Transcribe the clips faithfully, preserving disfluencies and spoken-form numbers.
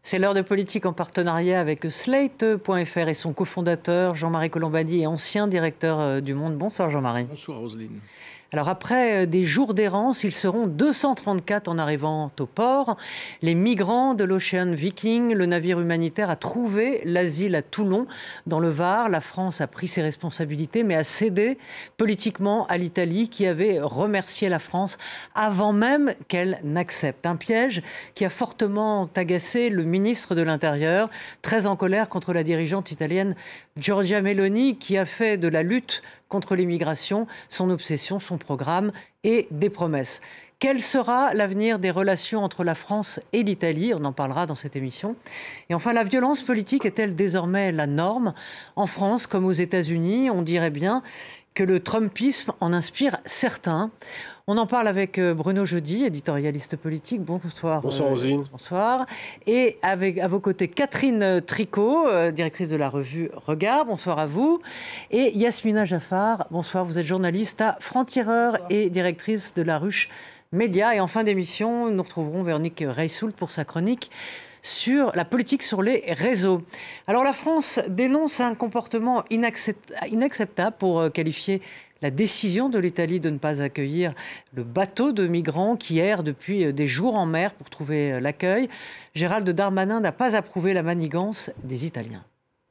C'est l'heure de politique en partenariat avec Slate point F R et son cofondateur Jean-Marie Colombani, ancien directeur du Monde. Bonsoir Jean-Marie. Bonsoir Roselyne. Alors après des jours d'errance, ils seront deux cent trente-quatre en arrivant au port. Les migrants de l'Ocean Viking, le navire humanitaire, a trouvé l'asile à Toulon, dans le Var. La France a pris ses responsabilités, mais a cédé politiquement à l'Italie, qui avait remercié la France avant même qu'elle n'accepte. Un piège qui a fortement agacé le ministre de l'Intérieur, très en colère contre la dirigeante italienne Giorgia Meloni, qui a fait de la lutte contre l'immigration son obsession, son programme et des promesses. Quel sera l'avenir des relations entre la France et l'Italie? On en parlera dans cette émission. Et enfin, la violence politique est-elle désormais la norme? En France, comme aux États-Unis, on dirait bien que le trumpisme en inspire certains. On en parle avec Bruno Jeudi, éditorialiste politique. Bonsoir. Bonsoir Roselyne. Euh, bonsoir. Et avec, à vos côtés, Catherine Tricot, euh, directrice de la revue Regard. Bonsoir à vous. Et Yasmina Jaffar. Bonsoir. Vous êtes journaliste à Franc-Tireur et directrice de La Ruche Média. Et en fin d'émission, nous retrouverons Véronique Reissoult pour sa chronique sur la politique sur les réseaux. Alors la France dénonce un comportement inacceptable pour qualifier la décision de l'Italie de ne pas accueillir le bateau de migrants qui erre depuis des jours en mer pour trouver l'accueil. Gérald Darmanin n'a pas approuvé la manigance des Italiens.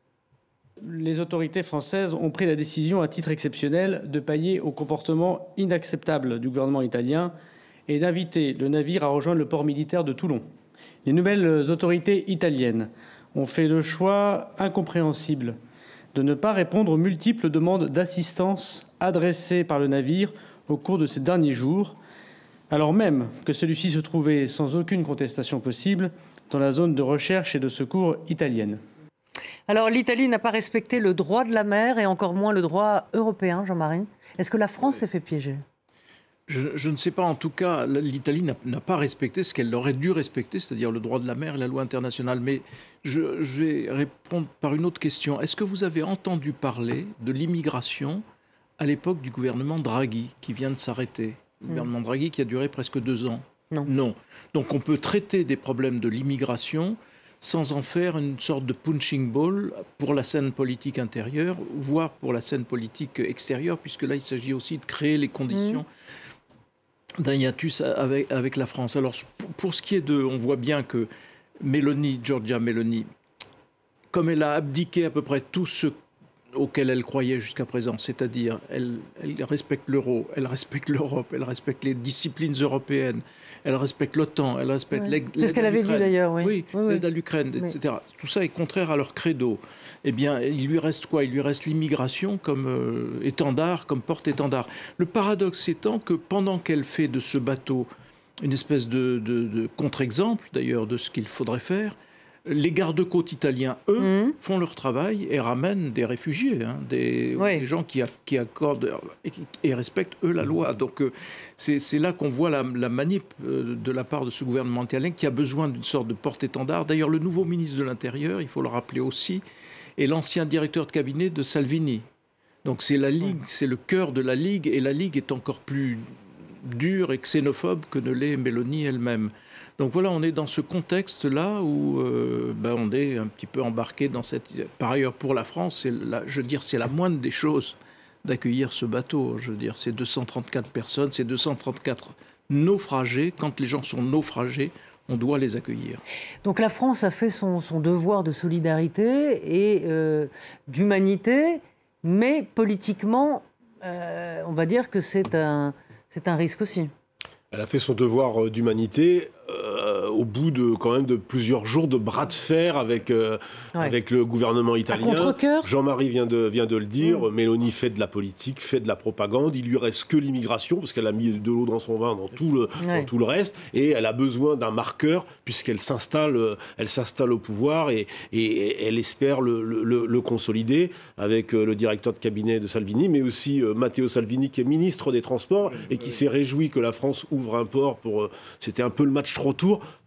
Les autorités françaises ont pris la décision à titre exceptionnel de pallier au comportement inacceptable du gouvernement italien et d'inviter le navire à rejoindre le port militaire de Toulon. Les nouvelles autorités italiennes ont fait le choix incompréhensible de ne pas répondre aux multiples demandes d'assistance adressées par le navire au cours de ces derniers jours, alors même que celui-ci se trouvait sans aucune contestation possible dans la zone de recherche et de secours italienne. Alors l'Italie n'a pas respecté le droit de la mer et encore moins le droit européen, Jean-Marie. Est-ce que la France s'est fait piéger ? Je, je ne sais pas, en tout cas, l'Italie n'a pas respecté ce qu'elle aurait dû respecter, c'est-à-dire le droit de la mer et la loi internationale. Mais je, je vais répondre par une autre question. Est-ce que vous avez entendu parler de l'immigration à l'époque du gouvernement Draghi, qui vient de s'arrêter? Le mmh. gouvernement Draghi qui a duré presque deux ans. Non. Non. Donc on peut traiter des problèmes de l'immigration sans en faire une sorte de punching ball pour la scène politique intérieure, voire pour la scène politique extérieure, puisque là, il s'agit aussi de créer les conditions mmh. d'un hiatus avec, avec la France. Alors, pour, pour ce qui est de... On voit bien que Meloni, Giorgia Meloni, comme elle a abdiqué à peu près tout ce auquel elle croyait jusqu'à présent, c'est-à-dire elle, elle respecte l'euro, elle respecte l'Europe, elle respecte les disciplines européennes, elle respecte l'OTAN, elle respecte ouais. l'aide à l'Ukraine. C'est ce qu'elle avait dit d'ailleurs, oui. Oui, oui, l'aide oui. à l'Ukraine, oui. et cetera. Tout ça est contraire à leur credo. Eh bien, il lui reste quoi? Il lui reste l'immigration comme euh, étendard, comme porte-étendard. Le paradoxe étant que pendant qu'elle fait de ce bateau une espèce de, de, de contre-exemple, d'ailleurs, de ce qu'il faudrait faire, les gardes-côtes italiens, eux, mmh. font leur travail et ramènent des réfugiés, hein, des, oui. des gens qui, a, qui accordent et, et respectent, eux, la loi. Donc, euh, c'est là qu'on voit la, la manip euh, de la part de ce gouvernement italien qui a besoin d'une sorte de porte-étendard. D'ailleurs, le nouveau ministre de l'Intérieur, il faut le rappeler aussi, est l'ancien directeur de cabinet de Salvini. Donc, c'est la Ligue, c'est le cœur de la Ligue, et la Ligue est encore plus dure et xénophobe que ne l'est Meloni elle-même. Donc voilà, on est dans ce contexte-là où euh, ben on est un petit peu embarqué dans cette... Par ailleurs, pour la France, la, je veux dire, c'est la moindre des choses d'accueillir ce bateau. Je veux dire, c'est deux cent trente-quatre personnes, c'est deux cent trente-quatre naufragés. Quand les gens sont naufragés, on doit les accueillir. Donc la France a fait son, son devoir de solidarité et euh, d'humanité, mais politiquement, euh, on va dire que c'est un, c'est un risque aussi. Elle a fait son devoir d'humanité euh, au bout de quand même de plusieurs jours de bras de fer avec euh, ouais. avec le gouvernement italien. Jean-Marie vient de vient de le dire. Mmh. Meloni fait de la politique, fait de la propagande. Il lui reste que l'immigration parce qu'elle a mis de l'eau dans son vin dans tout le ouais. dans tout le reste et elle a besoin d'un marqueur puisqu'elle s'installe elle s'installe au pouvoir et, et, et elle espère le, le, le consolider avec le directeur de cabinet de Salvini, mais aussi euh, Matteo Salvini qui est ministre des Transports et qui s'est réjoui que la France ouvre un port pour... Euh, c'était un peu le match retour.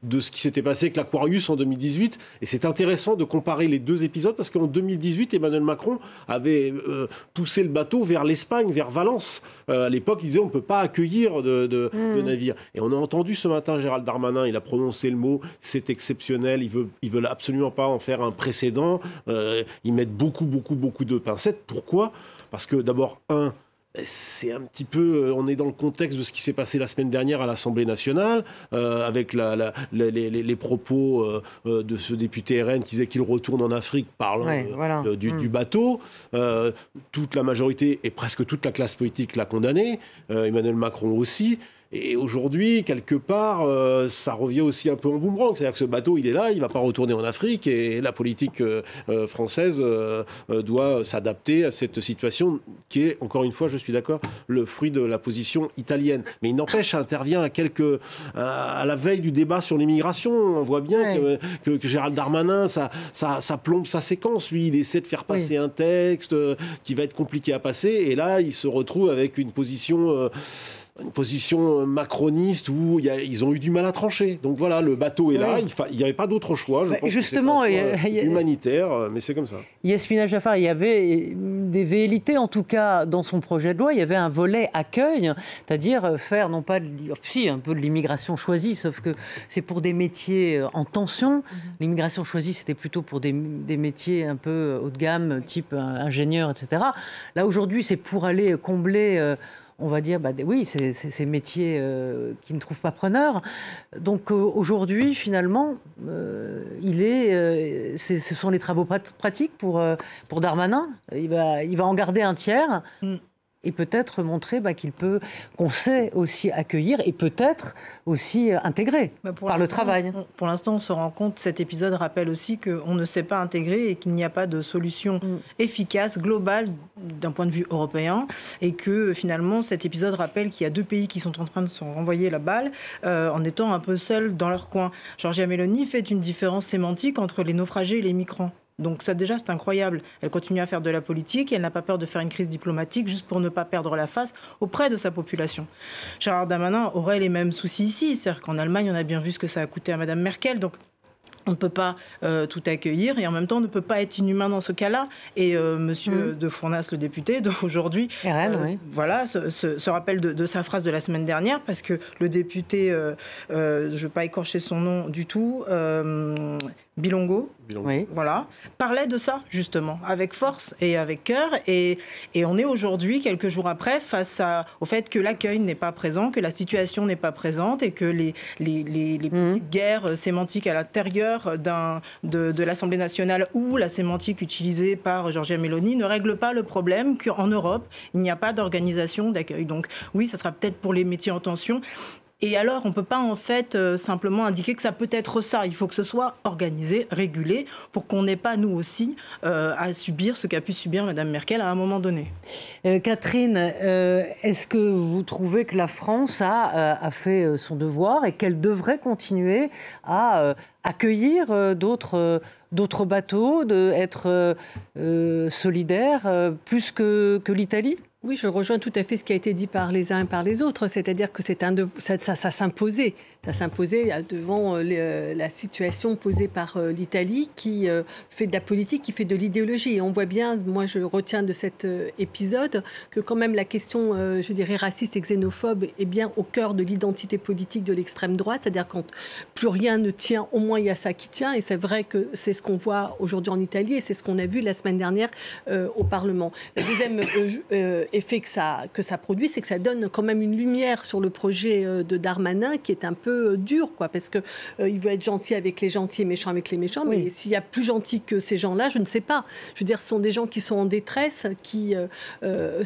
de ce qui s'était passé avec l'Aquarius en deux mille dix-huit. Et c'est intéressant de comparer les deux épisodes parce qu'en deux mille dix-huit, Emmanuel Macron avait euh, poussé le bateau vers l'Espagne, vers Valence. Euh, à l'époque, il disait on ne peut pas accueillir de, de, mmh. de navires. Et on a entendu ce matin Gérald Darmanin, il a prononcé le mot c'est exceptionnel, ils veulent, ils veulent absolument pas en faire un précédent. Euh, ils mettent beaucoup, beaucoup, beaucoup de pincettes. Pourquoi ? Parce que d'abord, un, c'est un petit peu, on est dans le contexte de ce qui s'est passé la semaine dernière à l'Assemblée nationale, euh, avec la, la, la, les, les propos euh, de ce député R N qui disait qu'il retourne en Afrique parlant ouais, euh, voilà. euh, du, mmh. du bateau. Euh, toute la majorité et presque toute la classe politique l'a condamné, euh, Emmanuel Macron aussi. Et aujourd'hui, quelque part, euh, ça revient aussi un peu en boomerang. C'est-à-dire que ce bateau, il est là, il ne va pas retourner en Afrique. Et la politique euh, euh, française euh, euh, doit s'adapter à cette situation qui est, encore une fois, je suis d'accord, le fruit de la position italienne. Mais il n'empêche, ça intervient à, quelques, à, à la veille du débat sur l'immigration. On voit bien ouais. que, que, que Gérald Darmanin, ça, ça, ça plombe sa séquence. Lui, il essaie de faire passer oui. un texte euh, qui va être compliqué à passer. Et là, il se retrouve avec une position... Euh, une position macroniste où y a, ils ont eu du mal à trancher. Donc voilà, le bateau est là, oui. il n'y avait pas d'autre choix. Je bah, pense justement, que c'est un choix y a, humanitaire, mais c'est comme ça. Yasmina Jaffar, il y avait des velléités, en tout cas, dans son projet de loi, il y avait un volet accueil, c'est-à-dire faire, non pas, de, si, un peu de l'immigration choisie, sauf que c'est pour des métiers en tension. Mm-hmm. L'immigration choisie, c'était plutôt pour des, des métiers un peu haut de gamme, type ingénieur, et cetera. Là, aujourd'hui, c'est pour aller combler... Euh, on va dire, bah, oui, c'est ces métiers euh, qui ne trouvent pas preneur. Donc euh, aujourd'hui, finalement, euh, il est, euh, ce sont les travaux pratiques pour, euh, pour Darmanin. Il va, il va en garder un tiers. Mm. Et peut-être montrer bah, qu'il peut, qu'on sait aussi accueillir et peut-être aussi intégrer bah par le travail. On, pour l'instant, on se rend compte, cet épisode rappelle aussi qu'on ne sait pas intégrer et qu'il n'y a pas de solution mm. efficace, globale, d'un point de vue européen, et que finalement, cet épisode rappelle qu'il y a deux pays qui sont en train de se renvoyer la balle euh, en étant un peu seuls dans leur coin. Giorgia Meloni fait une différence sémantique entre les naufragés et les migrants. Donc ça déjà c'est incroyable. Elle continue à faire de la politique et elle n'a pas peur de faire une crise diplomatique juste pour ne pas perdre la face auprès de sa population. Gérald Darmanin aurait les mêmes soucis ici. C'est-à-dire qu'en Allemagne on a bien vu ce que ça a coûté à Madame Merkel. Donc on ne peut pas euh, tout accueillir et en même temps on ne peut pas être inhumain dans ce cas-là. Et euh, Monsieur mmh. de Fournas, le député, aujourd'hui, euh, oui. voilà, se, se, se rappelle de, de sa phrase de la semaine dernière parce que le député, euh, euh, je ne veux pas écorcher son nom du tout, euh, Bilongo, Bilongo. Oui. Voilà, parlait de ça justement avec force et avec cœur et, et on est aujourd'hui quelques jours après face à, au fait que l'accueil n'est pas présent, que la situation n'est pas présente et que les, les, les, les mmh. petites guerres sémantiques à l'intérieur d'un, de, de l'Assemblée nationale ou la sémantique utilisée par Giorgia Meloni ne règle pas le problème qu'en Europe il n'y a pas d'organisation d'accueil. Donc oui, ça sera peut-être pour les métiers en tension. Et alors, on ne peut pas en fait euh, simplement indiquer que ça peut être ça. Il faut que ce soit organisé, régulé, pour qu'on n'ait pas, nous aussi, euh, à subir ce qu'a pu subir Mme Merkel à un moment donné. Euh, Catherine, euh, est-ce que vous trouvez que la France a, a fait son devoir et qu'elle devrait continuer à euh, accueillir euh, d'autres... Euh, d'autres bateaux, d'être euh, solidaire euh, plus que, que l'Italie ? Oui, je rejoins tout à fait ce qui a été dit par les uns et par les autres, c'est-à-dire que c'est un de, ça, ça, ça s'imposait, ça s'imposait devant les, la situation posée par l'Italie qui fait de la politique, qui fait de l'idéologie. Et on voit bien, moi je retiens de cet épisode, que quand même la question, je dirais, raciste et xénophobe est bien au cœur de l'identité politique de l'extrême droite, c'est-à-dire quand plus rien ne tient, au moins il y a ça qui tient, et c'est vrai que c'est ce qu'on voit aujourd'hui en Italie, et c'est ce qu'on a vu la semaine dernière euh, au Parlement. Le deuxième euh, euh, effet que ça, que ça produit, c'est que ça donne quand même une lumière sur le projet euh, de Darmanin qui est un peu euh, dur, quoi, parce qu'il euh, veut être gentil avec les gentils et méchant avec les méchants, oui. Mais s'il y a plus gentil que ces gens-là, je ne sais pas. Je veux dire, ce sont des gens qui sont en détresse, qui... Euh, euh,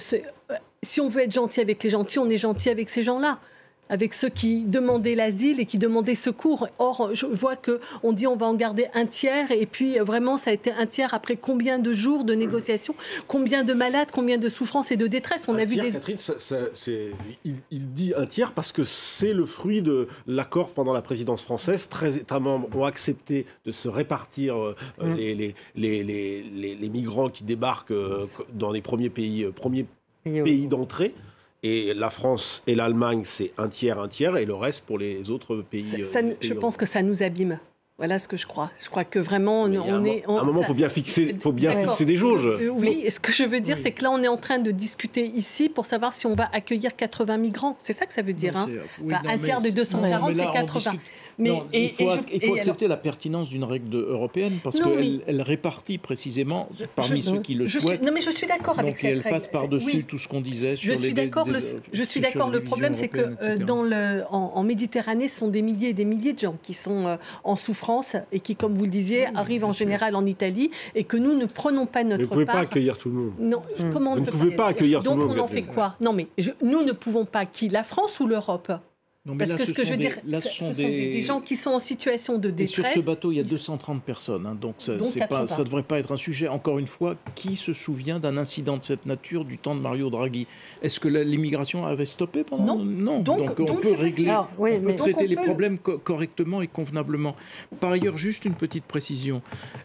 si on veut être gentil avec les gentils, on est gentil avec ces gens-là, avec ceux qui demandaient l'asile et qui demandaient secours. Or, je vois qu'on dit on va en garder un tiers, et puis vraiment, ça a été un tiers après combien de jours de négociations, combien de malades, combien de souffrances et de détresse. On un a tiers, vu des... Catherine, ça, ça, c'est... Il, il dit un tiers parce que c'est le fruit de l'accord pendant la présidence française. treize États membres ont accepté de se répartir euh, mmh. les, les, les, les, les, les migrants qui débarquent euh, dans les premiers pays, euh, premiers pays d'entrée. Et la France et l'Allemagne, c'est un tiers, un tiers, et le reste pour les autres pays. Ça, ça, euh, je pays pense que ça nous abîme. Voilà ce que je crois. Je crois que vraiment, on, on est... À un moment, il faut bien fixer, faut bien fixer des jauges. Euh, oui, et ce que je veux dire, oui. c'est que là, on est en train de discuter ici pour savoir si on va accueillir quatre-vingts migrants. C'est ça que ça veut dire. Non, hein. oui, enfin, non, un tiers de deux cent quarante, c'est quatre-vingts. Discute... Mais, non, et, il faut, et je, il faut accepter alors... la pertinence d'une règle de, européenne parce qu'elle mais... elle répartit précisément je, parmi je, ceux qui le je souhaitent. Suis, non, mais je suis d'accord avec cette règle. Elle passe par-dessus oui. tout ce qu'on disait sur je suis les d'accord. des, le, des, je suis d'accord. Le problème, c'est que euh, dans le, en, en Méditerranée, ce sont des milliers et des milliers de gens qui sont euh, en souffrance et qui, comme vous le disiez, oui, arrivent en général en Italie et que nous ne prenons pas notre part. Vous ne pouvez pas accueillir tout le monde. Non, mmh. comment on vous ne peut pouvez pas accueillir tout le monde. Donc on en fait quoi? Non, mais nous ne pouvons pas qui? La France ou l'Europe? Non, Parce là, que ce que je veux des, dire, là, ce sont sont des... des, des gens qui sont en situation de détresse. Et sur ce bateau, il y a deux cent trente personnes, hein, donc, ça, donc pas, ça ne devrait pas être un sujet. Encore une fois, qui se souvient d'un incident de cette nature du temps de Mario Draghi? Est-ce que l'immigration avait stoppé pendant? Non. Non. Donc, donc on donc peut régler, ah, oui, on peut mais... traiter on les peut... problèmes co correctement et convenablement. Par ailleurs, juste une petite précision.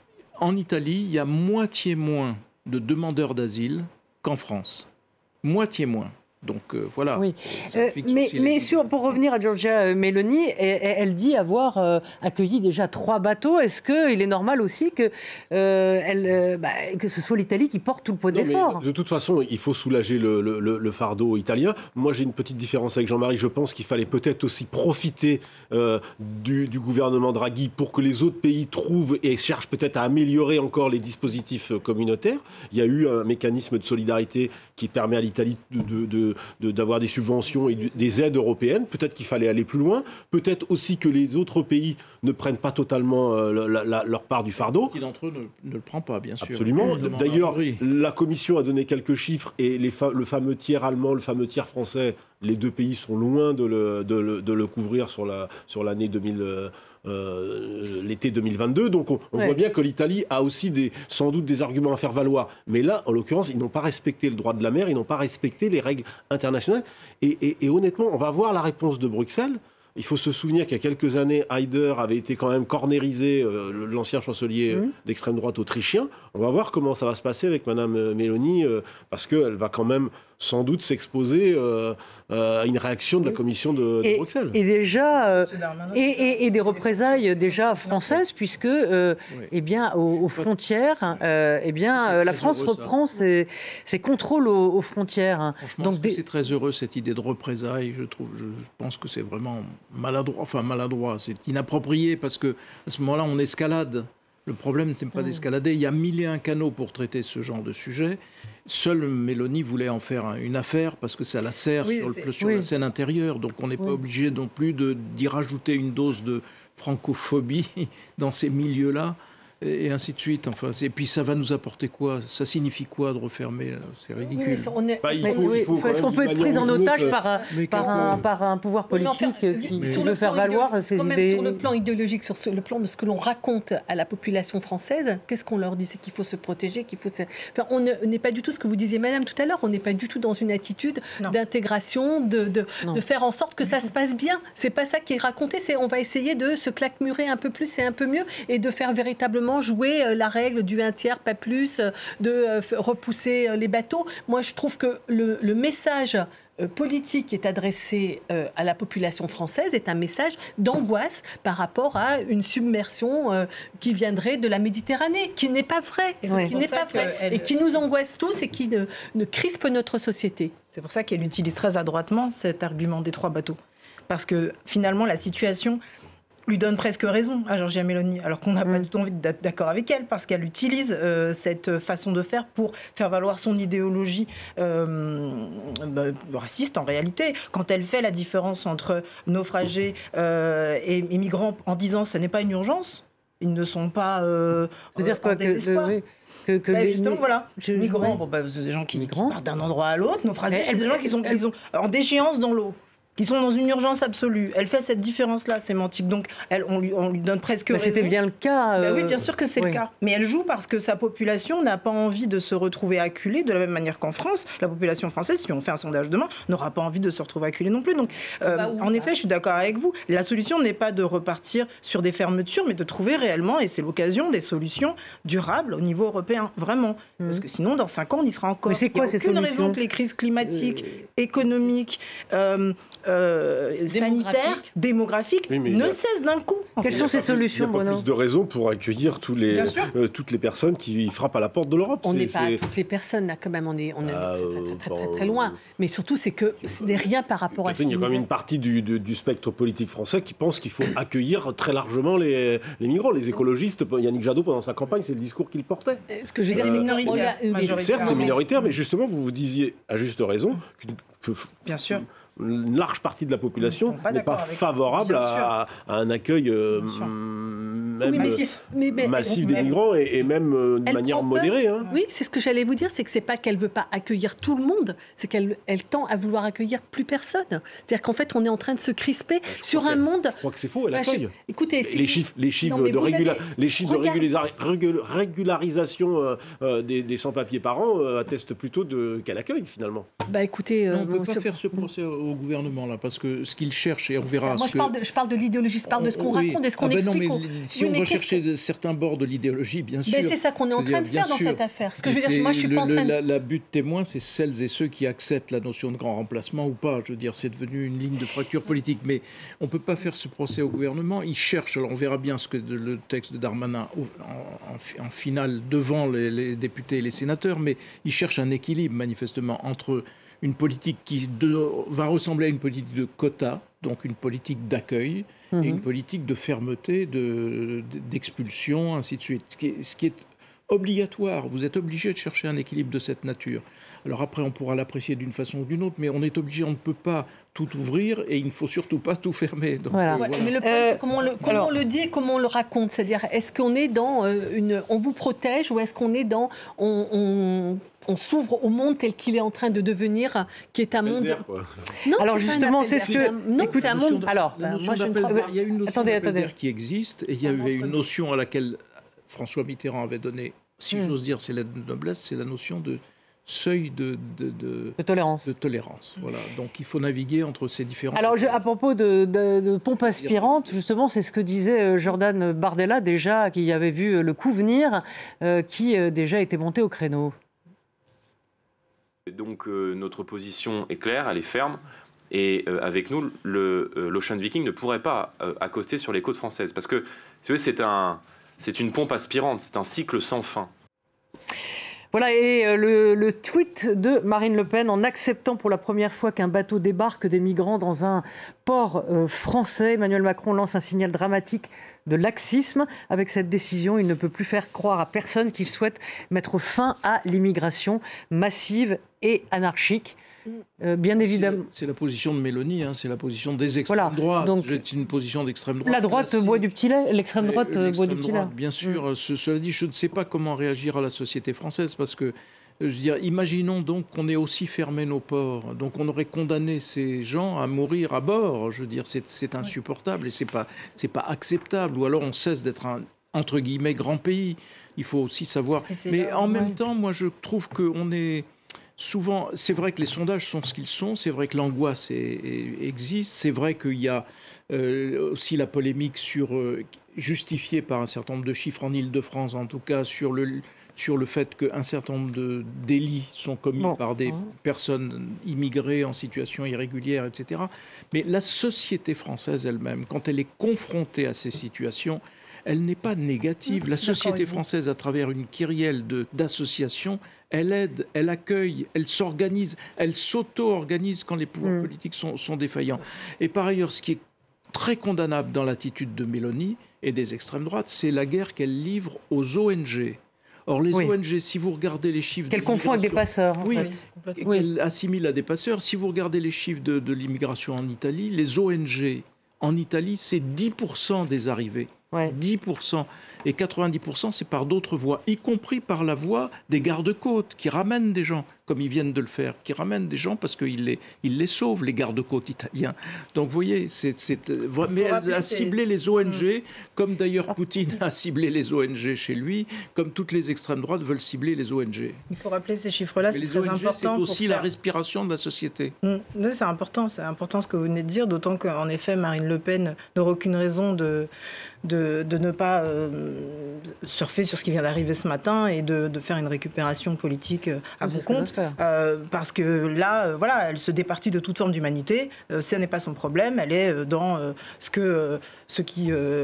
En Italie, il y a moitié moins de demandeurs d'asile qu'en France. Moitié moins. Donc euh, voilà. Oui. Euh, mais mais sur, pour revenir à Giorgia Meloni, elle, elle dit avoir euh, accueilli déjà trois bateaux. Est-ce qu'il est normal aussi que, euh, elle, euh, bah, que ce soit l'Italie qui porte tout le poids d'effort? De toute façon, il faut soulager le, le, le fardeau italien. Moi, j'ai une petite différence avec Jean-Marie. Je pense qu'il fallait peut-être aussi profiter euh, du, du gouvernement Draghi pour que les autres pays trouvent et cherchent peut-être à améliorer encore les dispositifs communautaires. Il y a eu un mécanisme de solidarité qui permet à l'Italie de, de, de d'avoir des subventions et des aides européennes. Peut-être qu'il fallait aller plus loin. Peut-être aussi que les autres pays ne prennent pas totalement euh, la, la, leur part du fardeau. Qui d'entre eux ne, ne le prend pas, bien sûr. Absolument. D'ailleurs, la Commission a donné quelques chiffres et les fa le fameux tiers allemand, le fameux tiers français, les deux pays sont loin de le, de le, de le couvrir sur la, sur l'année deux mille, euh, l'été deux mille vingt-deux. Donc on, on ouais. voit bien que l'Italie a aussi des, sans doute des arguments à faire valoir. Mais là, en l'occurrence, ils n'ont pas respecté le droit de la mer, ils n'ont pas respecté les règles internationales. Et, et, et honnêtement, on va voir la réponse de Bruxelles. Il faut se souvenir qu'il y a quelques années, Haider avait été quand même cornérisé, euh, l'ancien chancelier mmh. d'extrême droite autrichien. On va voir comment ça va se passer avec Mme Meloni, euh, parce qu'elle va quand même sans doute s'exposer euh, euh, à une réaction de la Commission de, de et, Bruxelles. Et déjà, euh, et, et, et des représailles déjà françaises, puisque, euh, oui. eh bien, aux, aux frontières, euh, eh bien, euh, la France heureux, reprend ses, ses contrôles aux, aux frontières. Franchement, donc des... c'est très heureux cette idée de représailles. Je trouve, je pense que c'est vraiment maladroit. Enfin, maladroit, c'est inapproprié parce que à ce moment-là, on escalade. Le problème, ce n'est pas d'escalader. Il y a mille et un canaux pour traiter ce genre de sujet. Seule Mélanie voulait en faire une affaire parce que ça la sert oui, sur, le, sur oui. la scène intérieure. Donc on n'est oui. pas obligé non plus d'y rajouter une dose de francophobie dans ces milieux-là. Et ainsi de suite. Enfin, et puis ça va nous apporter quoi? Ça signifie quoi de refermer? C'est ridicule. Est-ce qu'on peut être pris en otage par un, par, un, par un pouvoir politique oui, qui, qui veut faire valoir ses idées? Sur le plan idéologique, sur le plan de ce que l'on raconte à la population française, qu'est-ce qu'on leur dit? C'est qu'il faut se protéger, qu'il faut se... Enfin, on n'est pas du tout ce que vous disiez, madame, tout à l'heure. On n'est pas du tout dans une attitude d'intégration, de, de, de faire en sorte que ça se passe bien. C'est pas ça qui est raconté. C'est on va essayer de se claquemurer un peu plus et un peu mieux et de faire véritablement jouer la règle du un tiers, pas plus, de repousser les bateaux. Moi, je trouve que le, le message politique qui est adressé à la population française est un message d'angoisse par rapport à une submersion qui viendrait de la Méditerranée, qui n'est pas vrai, oui. qui n'est pas vrai, elle... et qui nous angoisse tous et qui ne, ne crispe notre société. C'est pour ça qu'elle utilise très adroitement cet argument des trois bateaux. Parce que finalement, la situation lui donne presque raison à Giorgia Meloni, alors qu'on n'a mmh. pas du tout envie d'être d'accord avec elle, parce qu'elle utilise euh, cette façon de faire pour faire valoir son idéologie euh, bah, raciste en réalité. Quand elle fait la différence entre naufragés euh, et migrants en disant que ce n'est pas une urgence, ils ne sont pas euh, en, dire quoi, en désespoir. Que, que, que bah, les, justement, voilà. Je, migrants, bon, bah, c'est des gens qui, qui partent d'un endroit à l'autre. Naufragés, c'est des gens qui sont, qui sont en déchéance dans l'eau. qui sont dans une urgence absolue. Elle fait cette différence-là sémantique. Donc, elle, on, lui, on lui donne presque raison. C'était bien le cas. Euh... Ben oui, bien sûr que c'est oui. le cas. Mais elle joue parce que sa population n'a pas envie de se retrouver acculée, de la même manière qu'en France. La population française, si on fait un sondage demain, n'aura pas envie de se retrouver acculée non plus. Donc, euh, bah, en effet, je suis d'accord avec vous. La solution n'est pas de repartir sur des fermetures, mais de trouver réellement, et c'est l'occasion, des solutions durables au niveau européen, vraiment. Mmh. Parce que sinon, dans cinq ans, on y sera encore. Mais c'est quoi ces solutions ? Il n'y a aucune raison que les crises climatiques, euh... économiques, euh, euh, sanitaires, démographiques, oui, ne a... cessent d'un coup. Quelles sont ces solutions, Il n'y a pas plus de raisons pour accueillir tous les, euh, toutes les personnes qui frappent à la porte de l'Europe. On n'est pas à toutes les personnes, là, quand même, on est, on est ah, très, très, très, très, très loin. Mais surtout, c'est que ce n'est rien par rapport à ce Il y a quand même une partie du, du, du spectre politique français qui pense qu'il faut accueillir très largement les, les migrants. Les écologistes, Yannick Jadot, pendant sa campagne, c'est le discours qu'il portait. Ce que je veux dire, c'est minoritaire. Certes, c'est minoritaire, mais justement, vous vous disiez, à juste raison, que, bien sûr, une large partie de la population n'est pas favorable à, à un accueil euh, même oui, massif, mais, mais, massif des migrants et, et même euh, de manière modérée. Hein. Oui, c'est ce que j'allais vous dire, c'est que c'est pas qu'elle veut pas accueillir tout le monde, c'est qu'elle elle tend à vouloir accueillir plus personne. C'est-à-dire qu'en fait, on est en train de se crisper je sur un monde. Je crois que c'est faux, elle bah, accueille. Je... Écoutez, les chiffres, les chiffres non, de, régula... avez... les chiffres Regarde... de régula... régul... régularisation euh, euh, des, des sans-papiers par an euh, attestent plutôt de qu'elle accueille finalement. Bah écoutez, non, on ne euh, peut pas faire ce procès au gouvernement là, parce que ce qu'il cherche et on verra. Moi, ce je, parle de, je parle de l'idéologie, je parle de ce qu'on oui. raconte et ce qu'on ah ben explique. Non, mais si oui, on recherchait que... certains bords de l'idéologie, bien sûr. Mais c'est ça qu'on est en train de faire dans sûr. cette affaire. Ce que je veux dire, moi, je suis le, pas en train de... La, la but témoin, c'est celles et ceux qui acceptent la notion de grand remplacement ou pas. Je veux dire, c'est devenu une ligne de fracture politique. Mais on ne peut pas faire ce procès au gouvernement. Il cherche, alors on verra bien ce que le texte de Darmanin en, en, en finale devant les, les députés et les sénateurs, mais il cherche un équilibre manifestement entre une politique qui de, va ressembler à une politique de quotas, donc une politique d'accueil, mmh. et une politique de fermeté, de, d'expulsion, ainsi de suite. Ce qui est, ce qui est obligatoire. Vous êtes obligé de chercher un équilibre de cette nature. Alors après, on pourra l'apprécier d'une façon ou d'une autre, mais on est obligé, on ne peut pas tout ouvrir et il ne faut surtout pas tout fermer. Donc, voilà. Euh, voilà. Mais le problème, euh, c'est comment on le, comment alors, on le dit et comment on le raconte. C'est-à-dire, est-ce qu'on est dans euh, une... On vous protège ou est-ce qu'on est dans... On, on, on s'ouvre au monde tel qu'il est en train de devenir, qui est un monde... Non, alors c'est justement, c'est ce que... Un... Non, c'est un monde... Alors, bah, moi, je ne crois pas. Il y a une notion attendez, attendez. qui existe et il y avait une notion à laquelle François Mitterrand avait donné, si mmh. j'ose dire, c'est la noblesse, c'est la notion de seuil de, de, de, de tolérance. De tolérance. Voilà. Donc il faut naviguer entre ces différents... Alors je, à propos de, de, de pompe aspirante, justement, c'est ce que disait Jordan Bardella déjà, qui avait vu le coup venir, euh, qui euh, déjà était monté au créneau. Donc euh, notre position est claire, elle est ferme. Et euh, avec nous, le, euh, l'Ocean Viking ne pourrait pas euh, accoster sur les côtes françaises. Parce que c'est, un, c'est une pompe aspirante, c'est un cycle sans fin. Voilà, et euh, le, le tweet de Marine Le Pen en acceptant pour la première fois qu'un bateau débarque des migrants dans un port euh, français. Emmanuel Macron lance un signal dramatique de laxisme. Avec cette décision, il ne peut plus faire croire à personne qu'il souhaite mettre fin à l'immigration massive et anarchique. Euh, bien évidemment. C'est la, c'est la position de Mélanie, hein, c'est la position des extrêmes voilà, droites. Donc, c'est une position d'extrême droite. La droite boit du petit lait, l'extrême droite euh, boit du petit lait. Bien sûr. Mmh. Ce, cela dit, je ne sais pas comment réagir à la société française parce que, je veux dire, imaginons donc qu'on ait aussi fermé nos ports. Donc on aurait condamné ces gens à mourir à bord. Je veux dire, c'est, c'est insupportable et c'est pas, c'est pas acceptable. Ou alors on cesse d'être un, entre guillemets, grand pays. Il faut aussi savoir. Mais là, en ouais. même temps, moi, je trouve qu'on est... Souvent, c'est vrai que les sondages sont ce qu'ils sont, c'est vrai que l'angoisse est, est, existe, c'est vrai qu'il y a euh, aussi la polémique sur, euh, justifiée par un certain nombre de chiffres en Île-de-France, en tout cas sur le, sur le fait qu'un certain nombre de délits sont commis bon. par des personnes immigrées en situation irrégulière, et cetera. Mais la société française elle-même, quand elle est confrontée à ces situations, elle n'est pas négative. La société française, à travers une kyrielle de, d'associations, elle aide, elle accueille, elle s'organise, elle s'auto-organise quand les pouvoirs mmh. politiques sont, sont défaillants. Et par ailleurs, ce qui est très condamnable dans l'attitude de Mélanie et des extrêmes droites, c'est la guerre qu'elle livre aux O N G. Or, les oui. O N G, si vous regardez les chiffres... Qu'elle confond avec des passeurs. Oui, en fait. oui. Qu'elle assimile à des passeurs. Si vous regardez les chiffres de, de l'immigration en Italie, les O N G en Italie, c'est dix pour cent des arrivées. Ouais. dix pour cent. Et quatre-vingt-dix pour cent, c'est par d'autres voies, y compris par la voie des gardes-côtes, qui ramènent des gens, comme ils viennent de le faire, qui ramènent des gens parce qu'ils les, ils les sauvent, les gardes-côtes italiens. Donc, vous voyez, c'est, c'est, mais elle a ciblé les O N G, comme d'ailleurs Poutine a ciblé les O N G chez lui, comme toutes les extrêmes droites veulent cibler les O N G. Il faut rappeler ces chiffres-là, c'est très O N G, important. C'est aussi faire... la respiration de la société. Mmh. C'est important, c'est important ce que vous venez de dire, d'autant qu'en effet, Marine Le Pen n'aura aucune raison de... De, de ne pas euh, surfer sur ce qui vient d'arriver ce matin et de, de faire une récupération politique euh, à bon compte. Euh, parce que là, euh, voilà, elle se départit de toute forme d'humanité. Euh, ce n'est pas son problème. Elle est euh, dans euh, ce que euh, ceux qui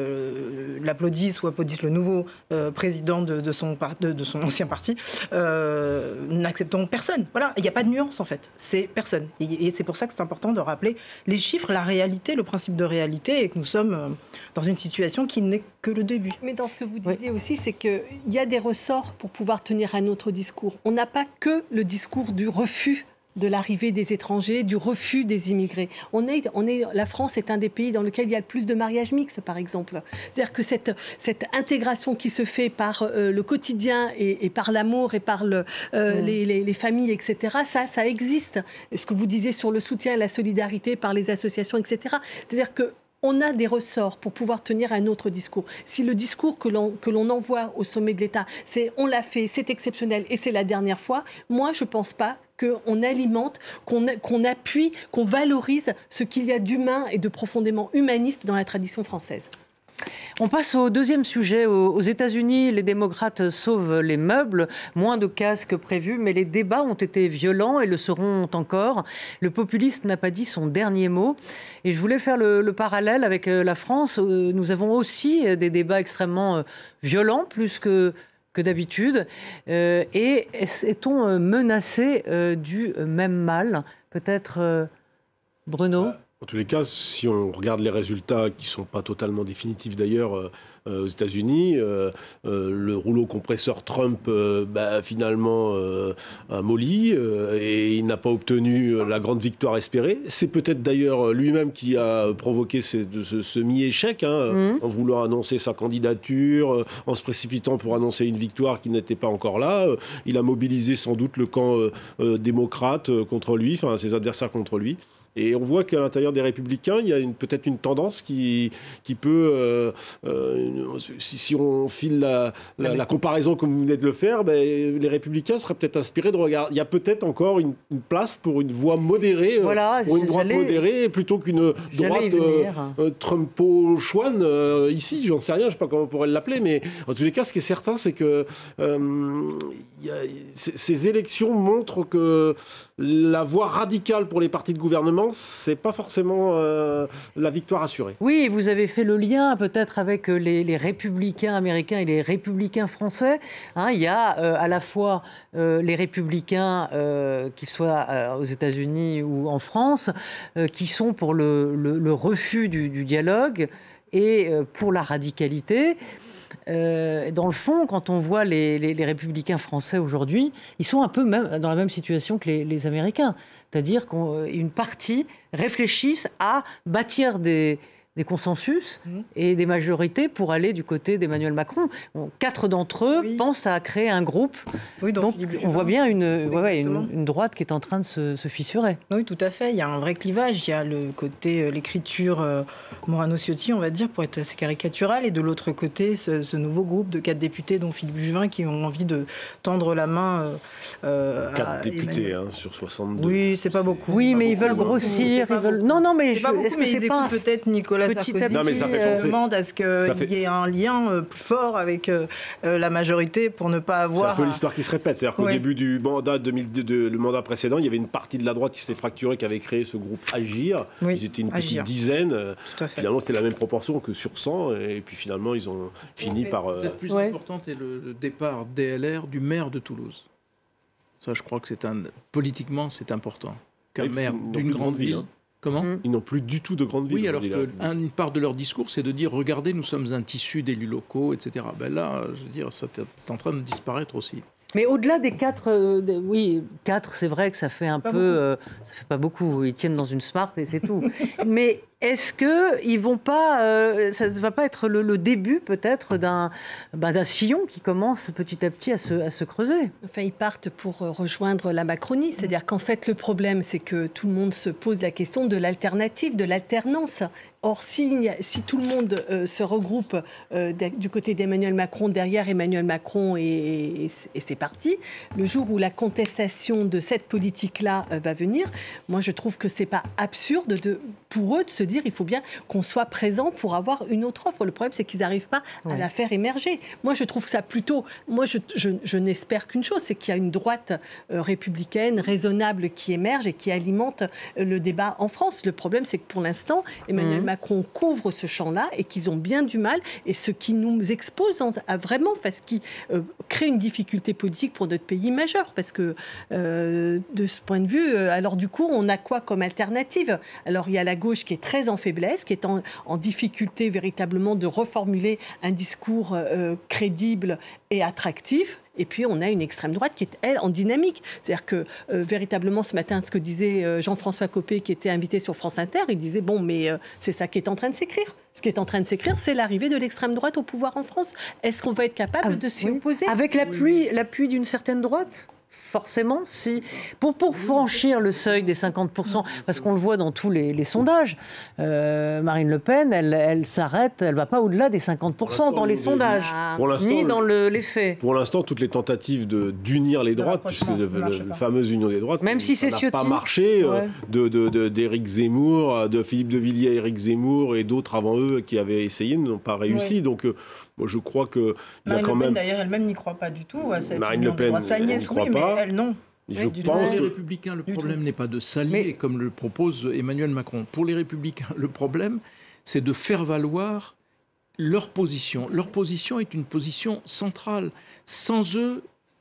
euh, l'applaudissent ou applaudissent le nouveau euh, président de, de, son par, de, de son ancien parti. Euh, n'acceptons personne. Voilà, il n'y a pas de nuance en fait. C'est personne. Et, et c'est pour ça que c'est important de rappeler les chiffres, la réalité, le principe de réalité, et que nous sommes euh, dans une situation qui n'est que le début. Mais dans ce que vous disiez oui. aussi, c'est qu'il y a des ressorts pour pouvoir tenir un autre discours. On n'a pas que le discours du refus de l'arrivée des étrangers, du refus des immigrés. On est, on est, la France est un des pays dans lequel il y a le plus de mariages mixtes, par exemple. C'est-à-dire que cette, cette intégration qui se fait par euh, le quotidien et, et par l'amour et par le, euh, mmh. les, les, les familles, et cetera, ça, ça existe. Ce que vous disiez sur le soutien et la solidarité par les associations, et cetera. C'est-à-dire que on a des ressorts pour pouvoir tenir un autre discours. Si le discours que l'on, que l'on envoie au sommet de l'État, c'est « on l'a fait, c'est exceptionnel et c'est la dernière fois », moi, je ne pense pas qu'on alimente, qu'on, qu'on appuie, qu'on valorise ce qu'il y a d'humain et de profondément humaniste dans la tradition française. On passe au deuxième sujet. Aux États-Unis, les démocrates sauvent les meubles, moins de casques prévus, mais les débats ont été violents et le seront encore. Le populiste n'a pas dit son dernier mot. Et je voulais faire le, le parallèle avec la France. Nous avons aussi des débats extrêmement violents, plus que, que d'habitude. Euh, et est-on menacé euh, du même mal ? Peut-être euh, Bruno ? En tous les cas, si on regarde les résultats qui ne sont pas totalement définitifs d'ailleurs euh, aux États-Unis, euh, euh, le rouleau compresseur Trump euh, bah, finalement euh, a molli euh, et il n'a pas obtenu la grande victoire espérée. C'est peut-être d'ailleurs lui-même qui a provoqué ce, ce semi-échec hein, mmh. en voulant annoncer sa candidature, euh, en se précipitant pour annoncer une victoire qui n'était pas encore là. Euh, il a mobilisé sans doute le camp euh, euh, démocrate euh, contre lui, enfin ses adversaires contre lui. Et on voit qu'à l'intérieur des Républicains, il y a une, peut-être une tendance qui, qui peut, euh, euh, si, si on file la, la, la comparaison comme vous venez de le faire, ben, les Républicains seraient peut-être inspirés de regarder. Il y a peut-être encore une, une place pour une voix modérée, voilà, pour une droite modérée, plutôt qu'une droite euh, euh, Trumpo-chouane. Euh, ici, j'en sais rien, je ne sais pas comment on pourrait l'appeler, mais en tous les cas, ce qui est certain, c'est que euh, y a, ces élections montrent que la voie radicale pour les partis de gouvernement, c'est pas forcément euh, la victoire assurée. Oui, vous avez fait le lien peut-être avec les, les républicains américains et les républicains français. Hein, il y a euh, à la fois euh, les républicains, euh, qu'ils soient euh, aux États-Unis ou en France, euh, qui sont pour le, le, le refus du, du dialogue et euh, pour la radicalité. Euh, dans le fond, quand on voit les, les, les républicains français aujourd'hui, ils sont un peu même dans la même situation que les, les Américains. C'est-à-dire qu'une partie réfléchissent à bâtir des, des consensus mmh. et des majorités pour aller du côté d'Emmanuel Macron. Bon, quatre d'entre eux oui. pensent à créer un groupe. Oui, donc on voit bien une, oui, ouais, une, une droite qui est en train de se, se fissurer. Oui, tout à fait. Il y a un vrai clivage. Il y a le côté, euh, l'écriture euh, Morano-Ciotti, on va dire, pour être assez caricatural, et de l'autre côté, ce, ce nouveau groupe de quatre députés, dont Philippe Juvin, qui ont envie de tendre la main euh, quatre à députés hein, sur soixante-deux. Oui, c'est pas beaucoup. Oui, mais beaucoup, ils veulent grossir. Ils veulent... Non, non, mais je... est-ce que c'est pas un... peut-être Nicolas Sarkozy non, mais ça fait penser. demande à ce qu'il fait... y ait un lien euh, plus fort avec euh, la majorité pour ne pas avoir... C'est un peu l'histoire qui se répète. C'est-à-dire qu'au ouais. début du mandat deux mille deux, de, le mandat précédent, il y avait une partie de la droite qui s'était fracturée, qui avait créé ce groupe Agir. Oui, ils étaient une Agir. petite dizaine. Finalement, c'était la même proportion que sur cent. Et puis finalement, ils ont fini ouais. par... Euh... La plus ouais. importante est le, le départ D L R du maire de Toulouse. Ça, je crois que c'est un... politiquement, c'est important. Qu'un oui, maire d'une grande ville... ville hein. Comment ? Ils n'ont plus du tout de grande ville. Oui, alors qu'une part de leur discours, c'est de dire, regardez, nous sommes un tissu d'élus locaux, et cetera. Ben là, je veux dire, ça est en train de disparaître aussi. Mais au-delà des quatre, euh, de, oui, quatre, c'est vrai que ça fait un pas peu, euh, ça fait pas beaucoup. Ils tiennent dans une Smart et c'est tout. Mais Est-ce qu'ils vont pas, euh, ça ne va pas être le, le début peut-être d'un bah, d'un sillon qui commence petit à petit à se, à se creuser? Enfin, ils partent pour rejoindre la Macronie. C'est-à-dire qu'en fait, le problème, c'est que tout le monde se pose la question de l'alternative, de l'alternance. Or, si, si tout le monde euh, se regroupe euh, du côté d'Emmanuel Macron, derrière Emmanuel Macron, et, et, et c'est parti, le jour où la contestation de cette politique-là euh, va venir, moi, je trouve que c'est pas absurde de, pour eux de se dire il faut bien qu'on soit présent pour avoir une autre offre. Le problème, c'est qu'ils n'arrivent pas ouais. à la faire émerger. Moi, je trouve ça plutôt... Moi, je, je, je n'espère qu'une chose, c'est qu'il y a une droite euh, républicaine raisonnable qui émerge et qui alimente euh, le débat en France. Le problème, c'est que pour l'instant, Emmanuel mmh. Macron couvre ce champ-là et qu'ils ont bien du mal. Et ce qui nous expose à vraiment, parce qui euh, crée une difficulté politique pour notre pays majeure. Parce que euh, de ce point de vue, euh, alors du coup, on a quoi comme alternative? Alors, il y a la gauche qui est très en faiblesse, qui est en, en difficulté véritablement de reformuler un discours euh, crédible et attractif. Et puis, on a une extrême droite qui est, elle, en dynamique. C'est-à-dire que, euh, véritablement, ce matin, ce que disait euh, Jean-François Copé, qui était invité sur France Inter, il disait, bon, mais euh, c'est ça qui est en train de s'écrire. Ce qui est en train de s'écrire, c'est l'arrivée de l'extrême droite au pouvoir en France. Est-ce qu'on va être capable ah, de s'y oui. opposer? Avec l'appui, l'appui d'une certaine droite? Forcément, si pour, pour franchir le seuil des cinquante pour cent, parce qu'on le voit dans tous les, les sondages, euh, Marine Le Pen, elle, elle s'arrête, elle ne va pas au-delà des cinquante pour cent dans les sondages, pour ni dans le, les faits. Pour l'instant, toutes les tentatives de, d'unir les droites, puisque le, le, la fameuse union des droites, même si c'est n'a pas marché, ouais. euh, de, de, de, d'Éric Zemmour, de Philippe de Villiers à Éric Zemmour et d'autres avant eux qui avaient essayé, n'ont pas réussi. Ouais. Donc, euh, moi, je crois que il y a quand Marine même. Le Pen, d'ailleurs, elle-même n'y croit pas du tout à cette Marine union Le Pen, de droite. Sa nièce, oui, mais elle, non. Je oui, pense pour les que... Républicains, le problème n'est pas de s'allier, mais... comme le propose Emmanuel Macron. Pour les Républicains, le problème, c'est de faire valoir leur position. Leur position est une position centrale. Sans eux,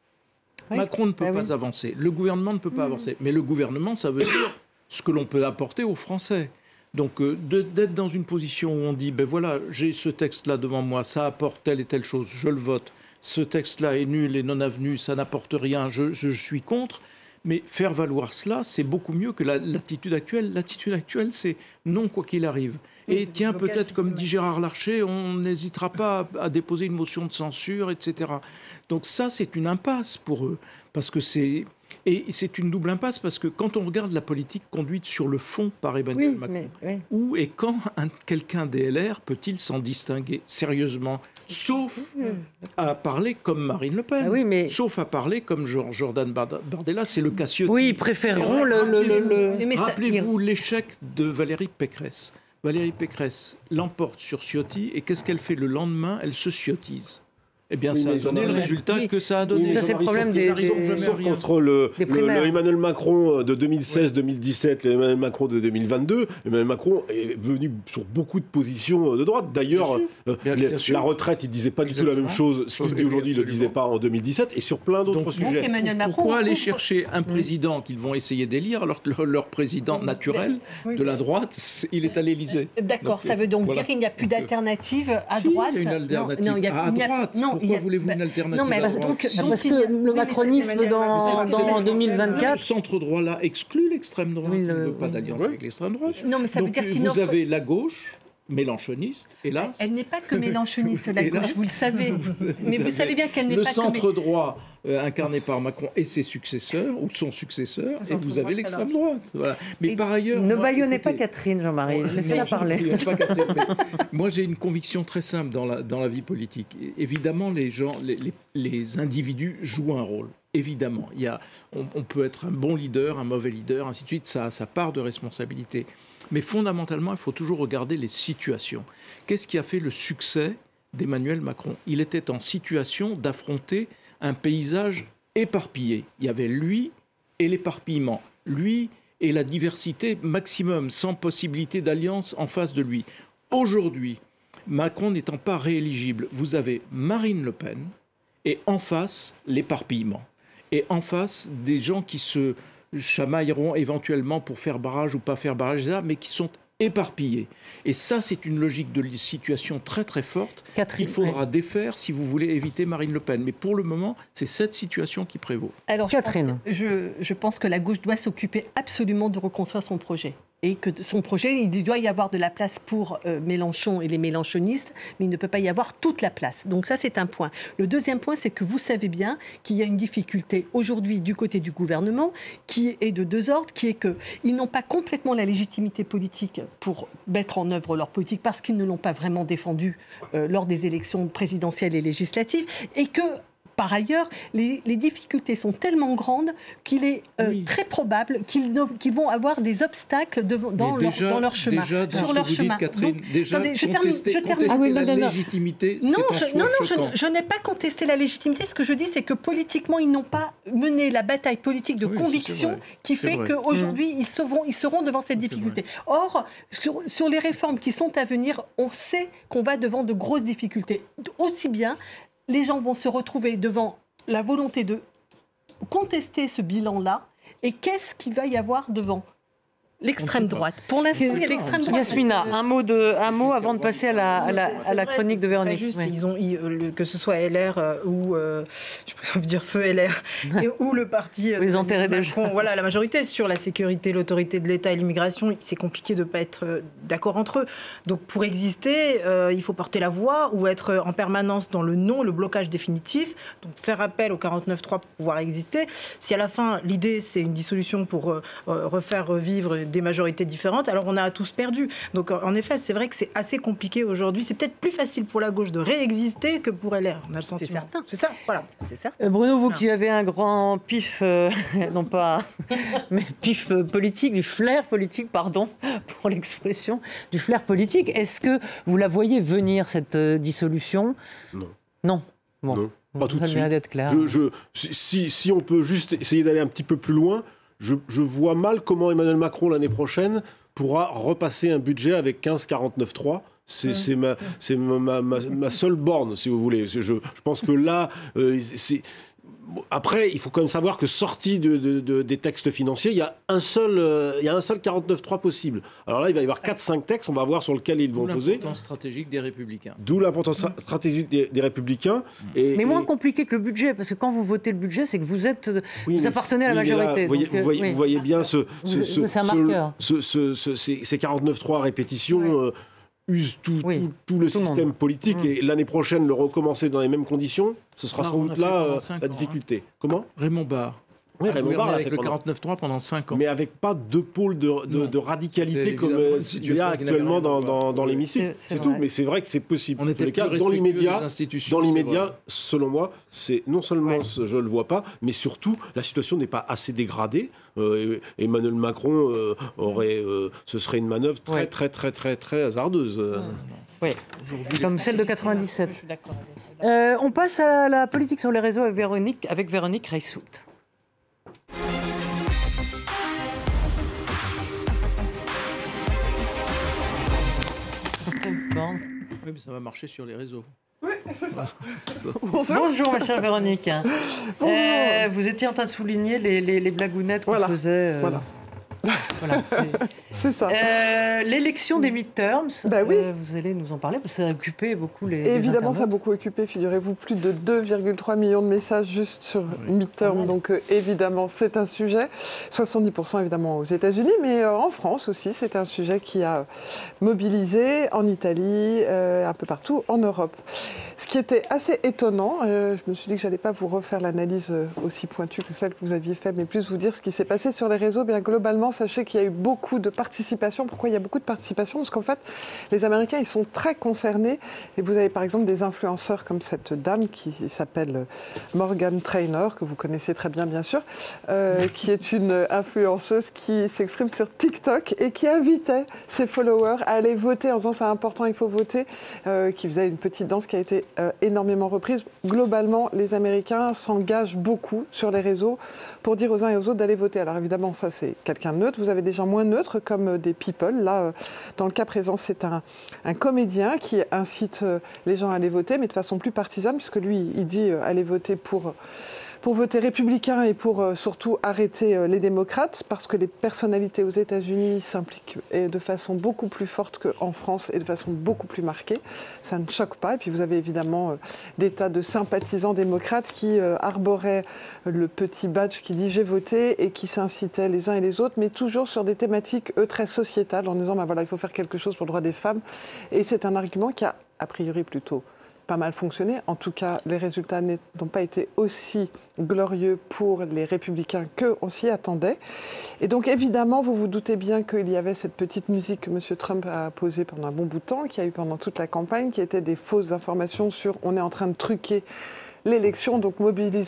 oui. Macron ne peut ah, pas oui. avancer. Le gouvernement ne peut pas mmh. avancer. Mais le gouvernement, ça veut dire ce que l'on peut apporter aux Français. Donc, euh, de, d'être dans une position où on dit, ben voilà, j'ai ce texte-là devant moi, ça apporte telle et telle chose, je le vote. Ce texte-là est nul et non avenu, ça n'apporte rien, je, je, je suis contre. Mais faire valoir cela, c'est beaucoup mieux que la, l'attitude actuelle. L'attitude actuelle, c'est non quoi qu'il arrive. Et oui, tiens, peut-être, comme dit Gérard Larcher, on n'hésitera pas à, à déposer une motion de censure, et cetera. Donc ça, c'est une impasse pour eux. Parce que c'est... Et c'est une double impasse parce que quand on regarde la politique conduite sur le fond par Emmanuel oui, Macron, mais, oui. où et quand un, quelqu'un des L R peut-il s'en distinguer sérieusement, sauf oui. à parler comme Marine Le Pen, ah oui, mais... sauf à parler comme Jordan Bardella, c'est le cas Ciotti. Oui, ils préféreront le... le, le, le... Rappelez-vous ça... l'échec de Valérie Pécresse. Valérie Pécresse l'emporte sur Ciotti et qu'est-ce qu'elle fait le lendemain? Elle se ciotise. Eh bien, oui, ça a donné le résultat oui. que ça a donné. Oui, ça, c'est le problème des... des... Sauf contre le, le, le Emmanuel Macron de deux mille seize deux mille dix-sept, ouais. l'Emmanuel Macron de deux mille vingt-deux, Emmanuel Macron est venu sur beaucoup de positions de droite. D'ailleurs, euh, les, la retraite, il ne disait pas Exactement. du tout la même chose. Ce qu'il dit aujourd'hui, il ne le disait pas en deux mille dix-sept, et sur plein d'autres donc, sujets. Donc, Emmanuel Macron, pourquoi aller chercher un président qu'ils vont essayer d'élire alors que leur, leur président naturel oui. de la droite, il est à l'Élysée? D'accord, ça veut donc voilà. dire qu'il n'y a plus d'alternative à si, droite. Il y a une alternative non, non, il y a, à droite. Non, Pourquoi voulez-vous une alternative? Non, mais parce, donc, parce que le macronisme dans, dans deux mille vingt-quatre... Ce centre-droit-là exclut l'extrême droite. Oui, le... Il ne veut pas d'alliance oui. avec l'extrême droite. Non, mais ça donc, veut dire qu'il vous offre... avez la gauche... mélanchoniste, hélas. Elle n'est pas que mélanchoniste, la gauche, vous le savez. Vous, vous Mais vous savez bien qu'elle n'est pas que... Le centre-droit euh, incarné par Macron et ses successeurs, ou son successeur, et vous avez l'extrême droite. Voilà. Mais et par ailleurs... Ne baillonnez pas Catherine, Jean-Marie, laissez-la parler. Moi, j'ai une conviction très simple dans la, dans la vie politique. Évidemment, les, gens, les, les, les individus jouent un rôle. Évidemment, il y a, on, on peut être un bon leader, un mauvais leader, ainsi de suite, ça a sa part de responsabilité. Mais fondamentalement, il faut toujours regarder les situations. Qu'est-ce qui a fait le succès d'Emmanuel Macron? Il était en situation d'affronter un paysage éparpillé. Il y avait lui et l'éparpillement, lui et la diversité maximum, sans possibilité d'alliance en face de lui. Aujourd'hui, Macron n'étant pas rééligible, vous avez Marine Le Pen et en face l'éparpillement. Et en face des gens qui se... chamailleront éventuellement pour faire barrage ou pas faire barrage, mais qui sont éparpillés. Et ça, c'est une logique de situation très très forte qu'il faudra ouais. défaire si vous voulez éviter Marine Le Pen. Mais pour le moment, c'est cette situation qui prévaut. Alors, Catherine. Je pense, je, je pense que la gauche doit s'occuper absolument de reconstruire son projet. et que son projet, il doit y avoir de la place pour euh, Mélenchon et les mélenchonistes, mais il ne peut pas y avoir toute la place. Donc ça, c'est un point. Le deuxième point, c'est que vous savez bien qu'il y a une difficulté aujourd'hui du côté du gouvernement qui est de deux ordres, qui est qu'ils n'ont pas complètement la légitimité politique pour mettre en œuvre leur politique parce qu'ils ne l'ont pas vraiment défendue euh, lors des élections présidentielles et législatives, et que par ailleurs, les, les difficultés sont tellement grandes qu'il est euh, oui. très probable qu'ils, ne, qu'ils vont avoir des obstacles de, dans, déjà, leur, dans leur chemin. Déjà, sur leur chemin. Dites, Catherine, Donc, déjà, attendez, je contester, termine, je termine. contester Ah oui, la non, non, légitimité, non, c'est je, non, non, je, je n'ai pas contesté la légitimité. Ce que je dis, c'est que politiquement, ils n'ont pas mené la bataille politique de oui, conviction qui fait qu'aujourd'hui, mmh. ils, seront, ils seront devant cette difficulté. Or, sur, sur les réformes qui sont à venir, on sait qu'on va devant de grosses difficultés. Aussi bien, les gens vont se retrouver devant la volonté de contester ce bilan-là, et qu'est-ce qu'il va y avoir devant l'extrême droite? Pour l'instant, il y a l'extrême droite. Yasmina, un mot, de, un mot avant de passer à la, à la, à la vrai, chronique de Véronique. Juste, oui. ils ont, ils, le, que ce soit L R euh, ou, euh, je préfère dire feu L R, et, ou le parti euh, les enterrer Macron, voilà, la majorité sur la sécurité, l'autorité de l'État et l'immigration, c'est compliqué de ne pas être euh, d'accord entre eux. Donc pour exister, euh, il faut porter la voix ou être en permanence dans le non, le blocage définitif, donc faire appel au quarante-neuf trois pour pouvoir exister. Si à la fin, l'idée, c'est une dissolution pour euh, refaire revivre des majorités différentes, alors on a tous perdu. Donc en effet, c'est vrai que c'est assez compliqué aujourd'hui. C'est peut-être plus facile pour la gauche de réexister que pour L R. On a le sentiment. C'est certain. C'est ça, voilà. C'est certain. Euh, Bruno, vous qui avez un grand pif, euh, non pas, mais pif politique, du flair politique, pardon, pour l'expression, du flair politique, est-ce que vous la voyez venir, cette euh, dissolution? Non. Non. Bon. Non, pas tout de suite. D'être clair. Je, je, si, si on peut juste essayer d'aller un petit peu plus loin, Je, je vois mal comment Emmanuel Macron, l'année prochaine, pourra repasser un budget avec quinze quarante-neuf trois. C'est, mmh. c'est, ma, c'est ma, ma, ma seule borne, si vous voulez. Je, je pense que là, euh, c'est... Après, il faut quand même savoir que sorti de, de, de, des textes financiers, il y a un seul, euh, il y a un seul quarante-neuf trois possible. Alors là, il va y avoir quatre cinq textes, on va voir sur lequel ils vont poser. D'où l'importance stratégique des Républicains. D'où l'importance stra- stratégique des, des Républicains. Et, Mais moins et... compliqué que le budget, parce que quand vous votez le budget, c'est que vous êtes, oui, vous appartenez à la majorité. Là, donc, vous, voyez, oui. vous voyez bien ce, ce, ce, c'est un marqueur. Ce, ce, ce, ces, ces quarante-neuf trois répétitions. Oui. Euh, use tout, oui, tout, tout le tout système le politique mmh. et l'année prochaine le recommencer dans les mêmes conditions, ce sera sans doute là euh, la difficulté. Hein. Comment ? Raymond Barre. Oui, Raymond Barre avec le quarante-neuf trois pendant cinq ans. Mais avec pas deux pôles de, de, de radicalité comme il y a actuellement dans, dans, dans l'hémicycle. C'est, c'est tout, mais c'est vrai que c'est possible. On était cas, dans l'immédiat, dans l'immédiat selon moi, c'est non seulement ouais. je ne le vois pas, mais surtout, la situation n'est pas assez dégradée. Euh, Emmanuel Macron euh, aurait, euh, ce serait une manœuvre très, ouais. très, très, très, très hasardeuse. Mmh. Oui, comme celle de quatre-vingt-dix-sept. Je suis d'accord. Euh, on passe à la politique sur les réseaux avec Véronique, avec Véronique Reissout. Oui, mais ça va marcher sur les réseaux. Oui, c'est ça. Bonjour. Bonjour, ma chère Véronique. Bonjour. Euh, vous étiez en train de souligner les, les, les blagounettes qu'on voilà. faisait. Euh... Voilà. Voilà, c'est... c'est ça. Euh, l'élection des midterms, bah oui. euh, vous allez nous en parler parce que ça a occupé beaucoup les. Et évidemment, les ça a beaucoup occupé. Figurez-vous, plus de deux virgule trois millions de messages juste sur oui. midterm. Ah, donc, euh, évidemment, c'est un sujet. soixante-dix pour cent évidemment aux États-Unis, mais euh, en France aussi, c'est un sujet qui a mobilisé en Italie, euh, un peu partout en Europe. Ce qui était assez étonnant, euh, je me suis dit que j'allais pas vous refaire l'analyse aussi pointue que celle que vous aviez faite, mais plus vous dire ce qui s'est passé sur les réseaux. Bien globalement, sachez qu'il y a eu beaucoup de participation. Pourquoi il y a beaucoup de participation ? Parce qu'en fait, les Américains, ils sont très concernés. Et vous avez par exemple des influenceurs comme cette dame qui s'appelle Morgan Trainor, que vous connaissez très bien, bien sûr, euh, qui est une influenceuse qui s'exprime sur TikTok et qui invitait ses followers à aller voter en disant c'est important, il faut voter, euh, qui faisait une petite danse qui a été euh, énormément reprise. Globalement, les Américains s'engagent beaucoup sur les réseaux pour dire aux uns et aux autres d'aller voter. Alors évidemment, ça c'est quelqu'un de neutre. Vous avez des gens moins neutres comme des people. Là, dans le cas présent, c'est un, un comédien qui incite les gens à aller voter, mais de façon plus partisane, puisque lui, il dit aller voter pour... pour voter républicain et pour euh, surtout arrêter euh, les démocrates, parce que les personnalités aux États-Unis s'impliquent de façon beaucoup plus forte qu'en France et de façon beaucoup plus marquée. Ça ne choque pas. Et puis vous avez évidemment euh, des tas de sympathisants démocrates qui euh, arboraient le petit badge qui dit « j'ai voté » et qui s'incitaient les uns et les autres, mais toujours sur des thématiques, eux, très sociétales, en disant bah, « voilà, il faut faire quelque chose pour le droit des femmes ». Et c'est un argument qui a, a priori, plutôt pas mal fonctionné. En tout cas, les résultats n'ont pas été aussi glorieux pour les républicains qu'on s'y attendait. Et donc, évidemment, vous vous doutez bien qu'il y avait cette petite musique que M. Trump a posée pendant un bon bout de temps, qui a eu pendant toute la campagne, qui était des fausses informations sur « on est en train de truquer l'élection, donc mobilisez-vous ».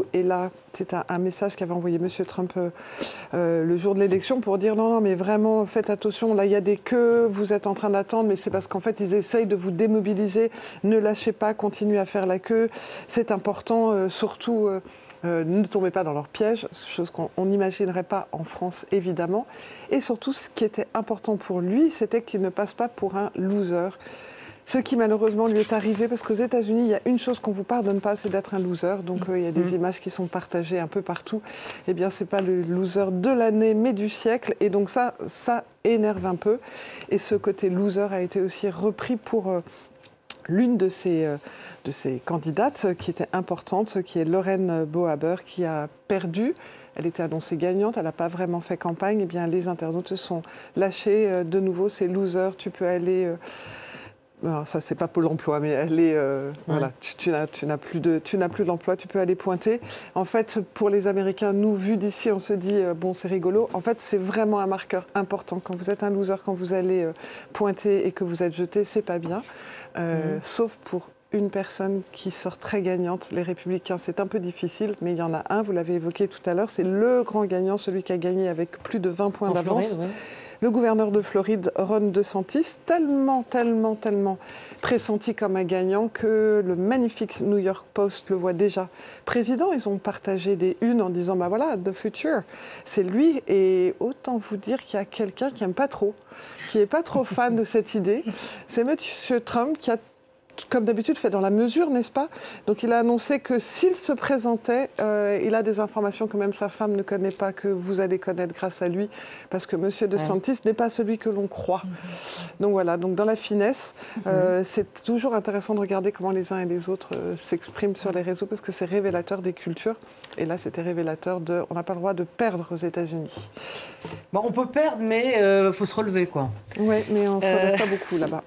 Et là, c'est un, un message qu'avait envoyé M. Trump euh, euh, le jour de l'élection pour dire non, non, mais vraiment, faites attention, là, il y a des queues, vous êtes en train d'attendre, mais c'est parce qu'en fait, ils essayent de vous démobiliser. Ne lâchez pas, continuez à faire la queue. C'est important, euh, surtout, euh, euh, ne tombez pas dans leur piège, chose qu'on n'imaginerait pas en France, évidemment. Et surtout, ce qui était important pour lui, c'était qu'il ne passe pas pour un loser. Ce qui malheureusement lui est arrivé, parce qu'aux États-Unis, il y a une chose qu'on ne vous pardonne pas, c'est d'être un loser. Donc euh, il y a des mmh. images qui sont partagées un peu partout. Eh bien, ce n'est pas le loser de l'année, mais du siècle. Et donc ça, ça énerve un peu. Et ce côté loser a été aussi repris pour euh, l'une de ces, euh, de ces candidates qui était importante, qui est Lauren Boebert, qui a perdu. Elle était annoncée gagnante, elle n'a pas vraiment fait campagne. Eh bien, les internautes se sont lâchés. Euh, de nouveau, c'est loser, tu peux aller... Euh, Alors ça, c'est pas Pôle emploi, mais elle est, euh, ouais. voilà, tu, tu n'as, tu n'as plus de, tu n'as plus d'emploi, tu peux aller pointer. En fait, pour les Américains, nous, vu d'ici, on se dit, euh, bon, c'est rigolo. En fait, c'est vraiment un marqueur important. Quand vous êtes un loser, quand vous allez euh, pointer et que vous êtes jeté, c'est pas bien. Euh, mmh. Sauf pour une personne qui sort très gagnante. Les Républicains, c'est un peu difficile, mais il y en a un, vous l'avez évoqué tout à l'heure, c'est le grand gagnant, celui qui a gagné avec plus de vingt points en d'avance. Floride, ouais. Le gouverneur de Floride, Ron DeSantis, tellement, tellement, tellement pressenti comme un gagnant que le magnifique New York Post le voit déjà président. Ils ont partagé des unes en disant, bah voilà, the future, c'est lui. Et autant vous dire qu'il y a quelqu'un qui n'aime pas trop, qui n'est pas trop fan de cette idée. C'est M. Trump qui a, comme d'habitude, fait dans la mesure, n'est-ce pas? Donc il a annoncé que s'il se présentait, euh, il a des informations que même sa femme ne connaît pas, que vous allez connaître grâce à lui, parce que M. DeSantis ouais. n'est pas celui que l'on croit. Mm-hmm. Donc voilà, donc dans la finesse, mm-hmm. euh, c'est toujours intéressant de regarder comment les uns et les autres euh, s'expriment sur les réseaux, parce que c'est révélateur des cultures. Et là, c'était révélateur de... On n'a pas le droit de perdre aux États-Unis. Bon, on peut perdre, mais il euh, faut se relever, quoi. Oui, mais on ne se relève euh... pas beaucoup là-bas.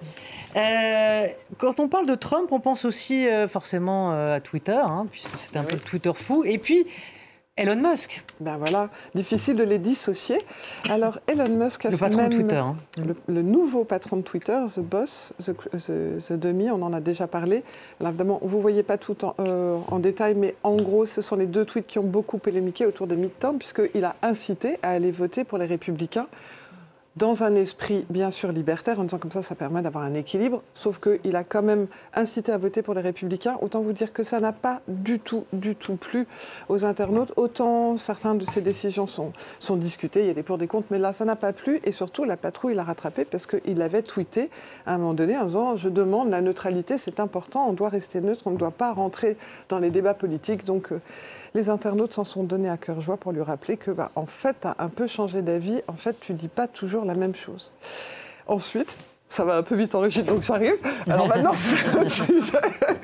Euh, quand on parle de Trump, on pense aussi euh, forcément euh, à Twitter, hein, puisque c'est un oui. peu le Twitter fou. Et puis, Elon Musk. Ben voilà, difficile de les dissocier. Alors, Elon Musk a le fait patron même de Twitter, hein. le, le nouveau patron de Twitter, The Boss, The, the, the Dummy, on en a déjà parlé. Alors, évidemment, vous ne voyez pas tout en, euh, en détail, mais en gros, ce sont les deux tweets qui ont beaucoup polémiqué autour des midterms, puisqu'il a incité à aller voter pour les Républicains, dans un esprit bien sûr libertaire, en disant comme ça, ça permet d'avoir un équilibre, sauf qu'il a quand même incité à voter pour les Républicains. Autant vous dire que ça n'a pas du tout, du tout plu aux internautes. Autant certaines de ces décisions sont, sont discutées, il y a des pour des contre, mais là, ça n'a pas plu. Et surtout, la patrouille l'a rattrapé parce qu'il avait tweeté à un moment donné en disant « Je demande la neutralité, c'est important, on doit rester neutre, on ne doit pas rentrer dans les débats politiques. » Donc, euh, les internautes s'en sont donnés à cœur joie pour lui rappeler que, bah, en fait, tu as un peu changé d'avis. En fait, tu ne dis pas toujours la même chose. Ensuite, ça va un peu vite en régie, donc j'arrive. Alors maintenant, c'est un autre sujet.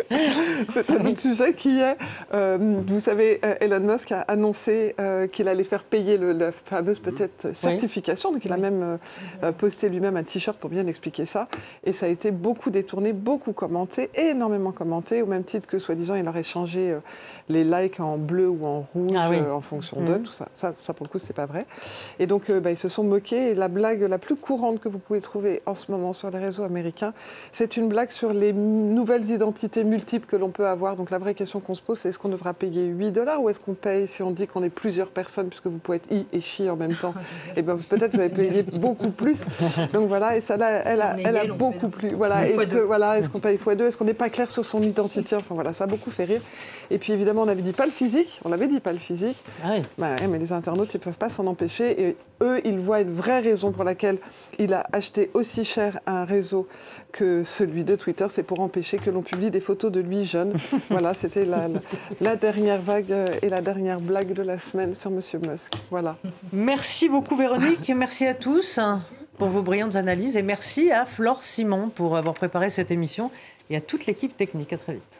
C'est un autre sujet qui est, euh, vous savez, Elon Musk a annoncé euh, qu'il allait faire payer le, la fameuse peut-être certification. Oui. Donc il a même euh, posté lui-même un t-shirt pour bien expliquer ça. Et ça a été beaucoup détourné, beaucoup commenté, énormément commenté, au même titre que, soi-disant, il aurait changé euh, les likes en bleu ou en rouge ah oui. euh, en fonction mmh. de tout ça. ça. Ça, pour le coup, c'est pas vrai. Et donc, euh, bah, ils se sont moqués. Et la blague la plus courante que vous pouvez trouver en ce moment sur les réseaux américains, c'est une blague sur les nouvelles identités multiples que l'on peut avoir. Donc la vraie question qu'on se pose, c'est est-ce qu'on devra payer huit dollars ou est-ce qu'on paye si on dit qu'on est plusieurs personnes, puisque vous pouvez être i et chi en même temps. Et bien peut-être vous allez payer beaucoup plus. Donc voilà, et ça là, elle a, elle a beaucoup plus. Voilà, est-ce que voilà, est-ce qu'on paye fois deux, est-ce qu'on n'est pas clair sur son identité. Enfin voilà, ça a beaucoup fait rire. Et puis évidemment, on avait dit pas le physique, on l'avait dit pas le physique. Ah oui. Bah, ouais, mais les internautes, ils peuvent pas s'en empêcher. Et eux, ils voient une vraie raison pour laquelle il a acheté aussi cher un réseau que celui de Twitter, c'est pour empêcher que l'on publie des photos de lui jeune. Houston. Voilà, c'était la, la, la dernière vague et la dernière blague de la semaine sur Monsieur Musk. Voilà. Merci beaucoup Véronique, merci à tous pour vos brillantes analyses et merci à Flore Simon pour avoir préparé cette émission et à toute l'équipe technique. À très vite.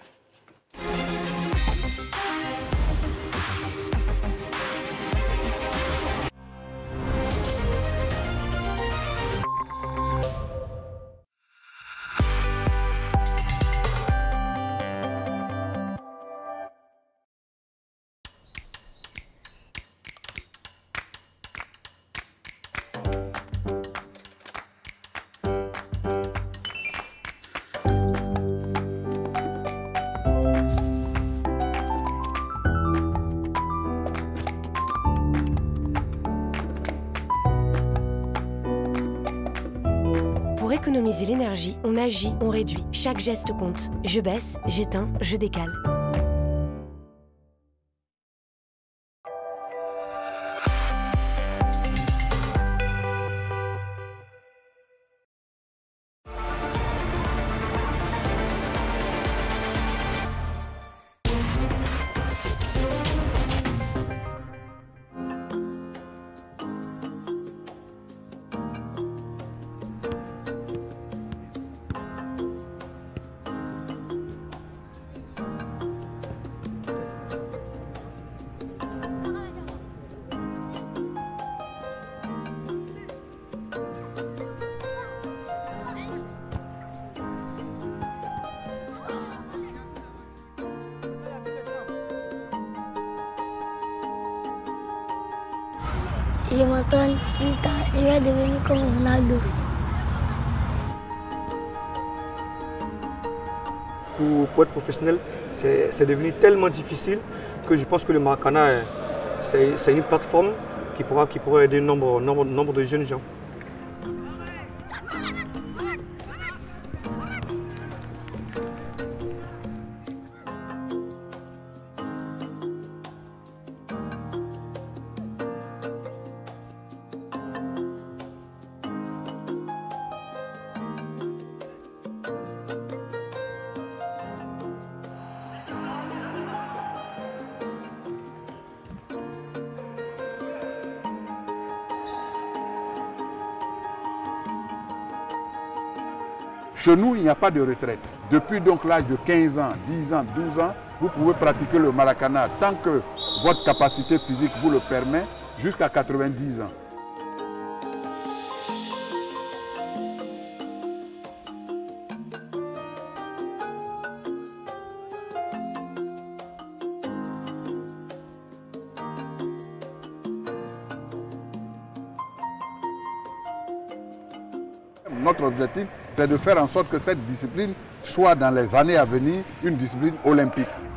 Pour économiser l'énergie, on agit, on réduit. Chaque geste compte. Je baisse, j'éteins, je décale. Je m'entraîne plus tard, je vais devenir comme Ronaldo. Pour, pour être professionnel, c'est devenu tellement difficile que je pense que le Maracana, c'est une plateforme qui pourra, qui pourra aider nombre, nombre, nombre de jeunes gens. Chez nous, il n'y a pas de retraite. Depuis donc l'âge de quinze ans, dix ans, douze ans, vous pouvez pratiquer le Maracana tant que votre capacité physique vous le permet, jusqu'à quatre-vingt-dix ans. Notre objectif, c'est de faire en sorte que cette discipline soit dans les années à venir une discipline olympique.